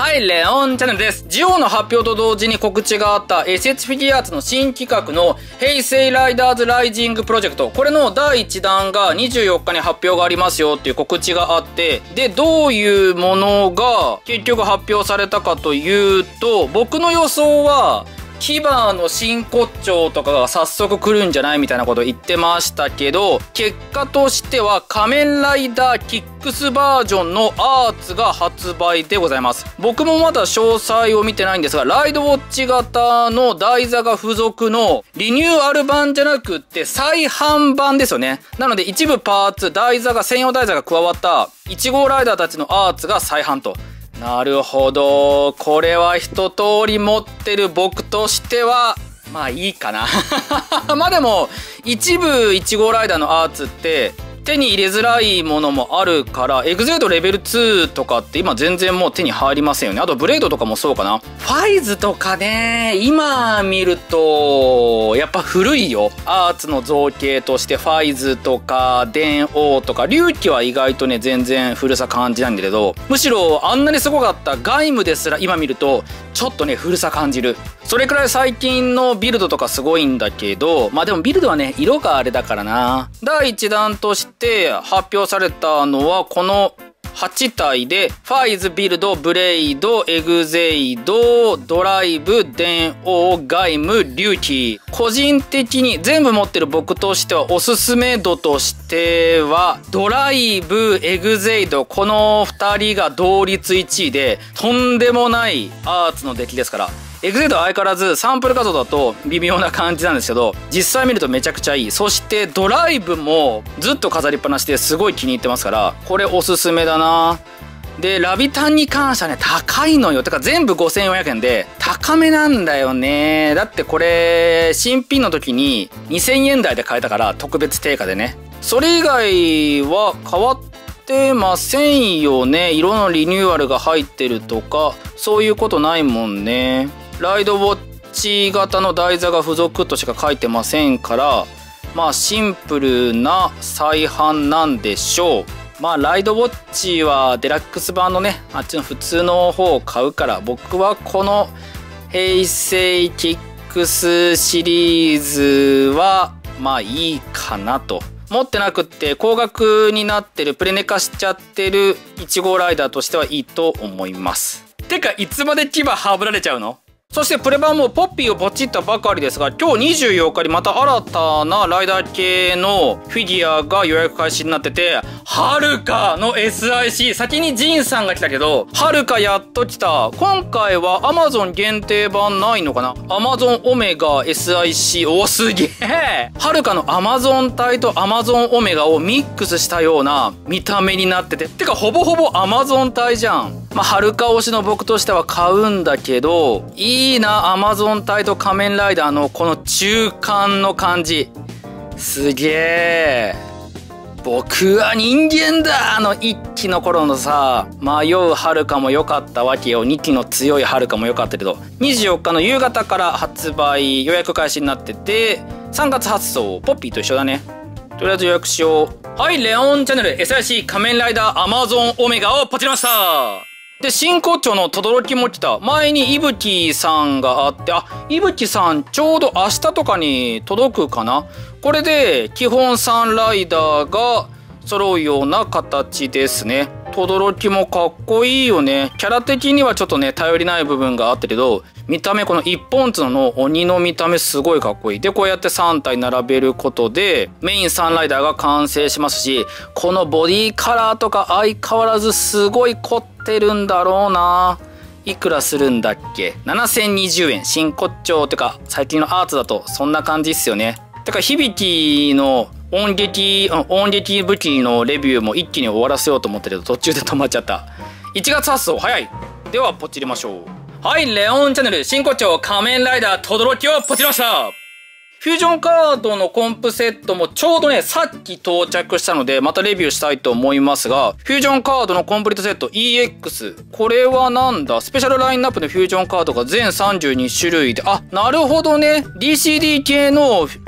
はい、レオンチャンネルです。ジオの発表と同時に告知があった SS フィギュアーツの新企画の平成ライダーズライジングプロジェクト。これの第1弾が24日に発表がありますよっていう告知があって、で、どういうものが結局発表されたかというと、僕の予想は、キバの真骨頂とかが早速来るんじゃないみたいなことを言ってましたけど、結果としては仮面ライダーキックスバージョンのアーツが発売でございます。僕もまだ詳細を見てないんですが、ライドウォッチ型の台座が付属のリニューアル版じゃなくって再販版ですよね。なので一部パーツ、専用台座が加わった1号ライダーたちのアーツが再販と。なるほど。これは一通り持ってる僕としては、まあいいかな。まあでも、一部1号ライダーのアーツって手に入れづらいものもあるから、エグゼイドレベル2とかって今全然もう手に入りませんよね。あとブレードとかもそうかな。ファイズとかね、今見ると、やっぱ古いよ。アーツの造形としてファイズとか、電王とか、龍騎は意外とね、全然古さ感じないんだけど、むしろあんなにすごかったガイムですら今見ると、ちょっとね、古さ感じる。それくらい最近のビルドとかすごいんだけど、まあでもビルドはね、色があれだからな。第1弾として発表されたのはこの8体で、ファイズ、ビルド、ブレイド、エグゼイド、ドライブ、電王、ガイム、リュウキ。個人的に全部持ってる僕としてはおすすめ度としては、ドライブ、エグゼイド、この2人が同率1位で、とんでもないアーツの出来ですから。エグゼイドは相変わらずサンプル画像だと微妙な感じなんですけど、実際見るとめちゃくちゃいい。そしてドライブもずっと飾りっぱなしですごい気に入ってますから、これおすすめだな。で、ラビタンに関してはね、高いのよ。てか全部5400円で高めなんだよね。だってこれ、新品の時に2000円台で買えたから、特別定価でね。それ以外は変わってませんよね。色のリニューアルが入ってるとか、そういうことないもんね。ライドウォッチ型の台座が付属としか書いてませんから、まあシンプルな再販なんでしょう。まあライドウォッチはデラックス版のね、あっちの普通の方を買うから、僕はこの平成キックスシリーズはまあいいかなと。持ってなくって高額になってる、プレネ化しちゃってる1号ライダーとしてはいいと思います。てかいつまで牙はぶられちゃうの？そしてプレ版もポッピーをポチったばかりですが、今日24日にまた新たなライダー系のフィギュアが予約開始になってて、はるかの SIC、先にジンさんが来たけど、はるかやっと来た。今回は Amazon 限定版ないのかな？ Amazon オメガ SIC、お、すげえ！はるかの Amazon 体と Amazon オメガをミックスしたような見た目になってて、てかほぼほぼ Amazon 体じゃん。まあ、はるか推しの僕としては買うんだけど、いいな、アマゾン隊と仮面ライダーのこの中間の感じ。すげえ。僕は人間だの1期の頃のさ、迷うはるかも良かったわけよ。2期の強いはるかも良かったけど、24日の夕方から発売、予約開始になってて、3月発送、ポッピーと一緒だね。とりあえず予約しよう。はい、レオンチャンネル SIC 仮面ライダーアマゾンオメガをポチりました。で、真骨頂の轟も来た。前にいぶきさんがあって、あ、いぶきさんちょうど明日とかに届くかな。これで基本3ライダーが揃うような形ですね。轟もかっこいいよね。キャラ的にはちょっとね、頼りない部分があったけど、見た目この一本角の鬼の見た目すごいかっこいい。で、こうやって3体並べることで、メイン3ライダーが完成しますし、このボディカラーとか相変わらずすごい凝ってるんだろうな。いくらするんだっけ？ 7020 円。真骨頂ってか、最近のアーツだとそんな感じっすよね。てか、響の音劇武器のレビューも一気に終わらせようと思ったけど、途中で止まっちゃった。1月発送、早い。では、ポチりましょう。はい、レオンチャンネル、真骨頂仮面ライダー轟をポチりました。フュージョンカードのコンプセットもちょうどね、さっき到着したので、またレビューしたいと思いますが、フュージョンカードのコンプリートセット EX。これはなんだ？スペシャルラインナップのフュージョンカードが全32種類で、あ、なるほどね。DCD 系の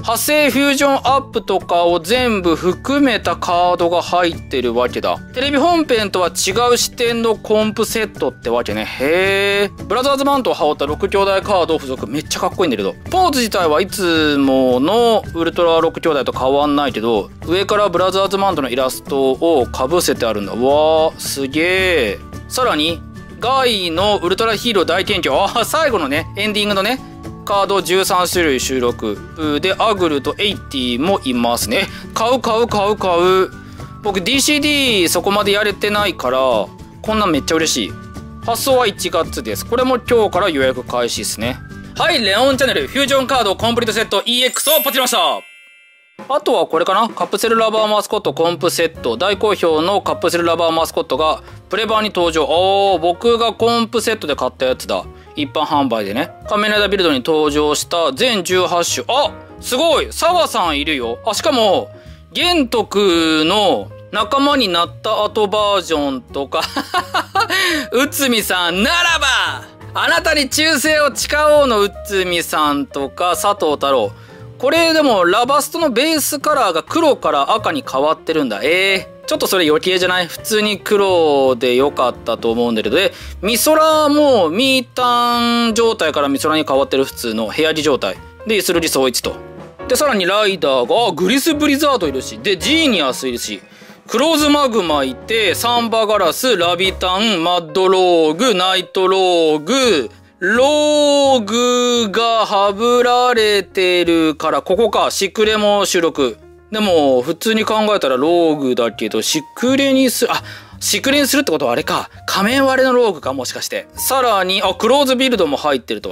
派生フュージョンアップとかを全部含めたカードが入ってるわけだ。テレビ本編とは違う視点のコンプセットってわけね。へえ。ブラザーズマントを羽織った6兄弟カード付属、めっちゃかっこいいんだけど、ポーズ自体はいつものウルトラ6兄弟と変わんないけど、上からブラザーズマントのイラストをかぶせてあるんだ。わー、すげえ。さらにガイのウルトラヒーロー大検挙、最後のねエンディングのねカード13種類収録で、アグルとエイティもいますね。買う。僕 DCD そこまでやれてないから、こんなんめっちゃ嬉しい。発送は1月です。これも今日から予約開始ですね。はい、レオンチャンネルフュージョンカードコンプリートセット EX をポチりました。あとはこれかな、カプセルラバーマスコットコンプセット、大好評のカプセルラバーマスコットがプレ版に登場。僕がコンプセットで買ったやつだ。一般販売でね。仮面ライダービルドに登場した全18種。すごい、澤さんいるよ。しかも玄徳の仲間になった後バージョンとか内海さんならばあなたに忠誠を誓おうの内海さんとか佐藤太郎。これでもラバストのベースカラーが黒から赤に変わってるんだ。ちょっとそれ余計じゃない？普通に黒で良かったと思うんだけど、ミソラもミータン状態からミソラに変わってる普通の部屋着状態で、イスルリ総一と。で、さらにライダーがグリスブリザードいるし、で、ジーニアスいるし、クローズマグマいて、サンバガラス、ラビタン、マッドローグ、ナイトローグ、ローグがはぶられてるから、ここか、シクレも収録。でも、普通に考えたらローグだけど、シクレにするってことはあれか。仮面割れのローグか、もしかして。さらに、クローズビルドも入ってると。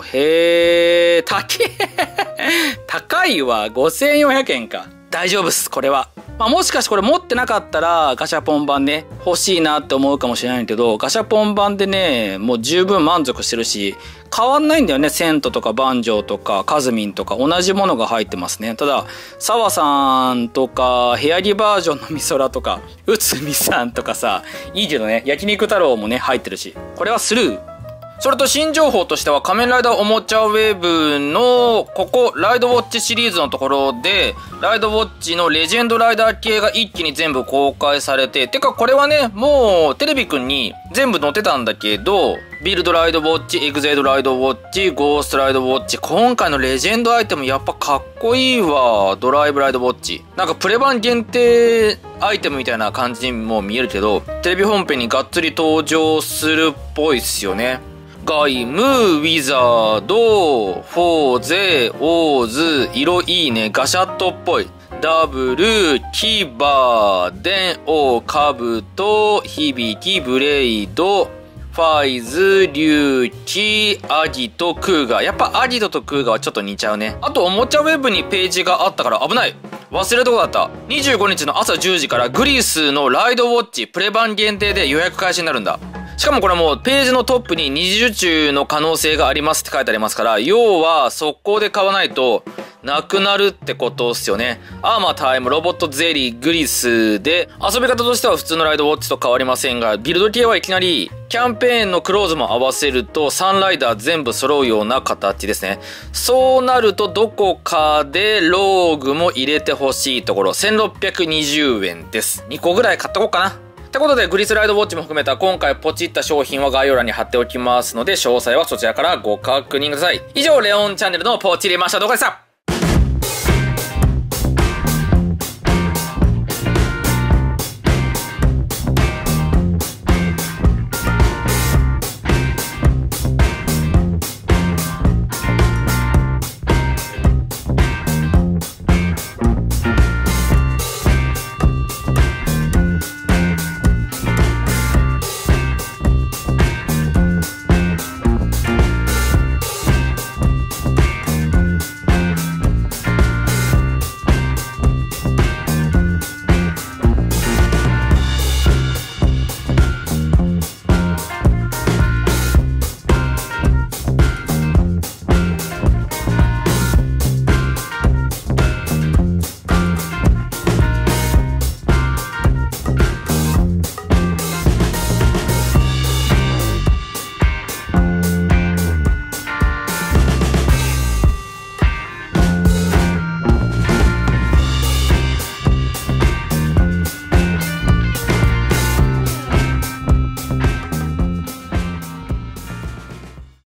高いわ。5400円か。大丈夫っす、これは。もしかしてこれ持ってなかったらガシャポン版ね欲しいなって思うかもしれないけど、ガシャポン版でねもう十分満足してるし、変わんないんだよね。セントとかバンジョーとかカズミンとか同じものが入ってますね。ただ澤さんとか部屋着バージョンのミソラとか内海さんとかさ、いいけどね、焼肉太郎もね入ってるし、これはスルー。それと新情報としては、仮面ライダーおもちゃウェブのここライドウォッチシリーズのところで、ライドウォッチのレジェンドライダー系が一気に全部公開されて、てかこれはねもうテレビくんに全部載ってたんだけど、ビルドライドウォッチ、エグゼイドライドウォッチ、ゴーストライドウォッチ、今回のレジェンドアイテムやっぱかっこいいわ。ドライブライドウォッチなんかプレ版限定アイテムみたいな感じにも見えるけど、テレビ本編にがっつり登場するっぽいっすよね。ガイム、ウィザード、フォーゼ、オーズ、色いいね、ガシャットっぽい。ダブル、キバー、デンオ、カブト、響き、ブレイド、ファイズ、リュウキ、アギト、クーガー。やっぱアギトとクーガーはちょっと似ちゃうね。あとおもちゃウェブにページがあったから危ない。忘れるとこだった。25日の朝10時からグリースのライドウォッチプレ版限定で予約開始になるんだ。しかもこれもうページのトップに二次受注の可能性がありますって書いてありますから、要は速攻で買わないとなくなるってことっすよね。アーマータイム、ロボットゼリー、グリスで、遊び方としては普通のライドウォッチと変わりませんが、ビルド系はいきなりキャンペーンのクローズも合わせると3ライダー全部揃うような形ですね。そうなるとどこかでローグも入れてほしいところ、1620円です。2個ぐらい買っとこうかな。ってことで、グリスライドウォッチも含めた今回ポチった商品は概要欄に貼っておきますので、詳細はそちらからご確認ください。以上、レオンチャンネルのポチりました動画でした。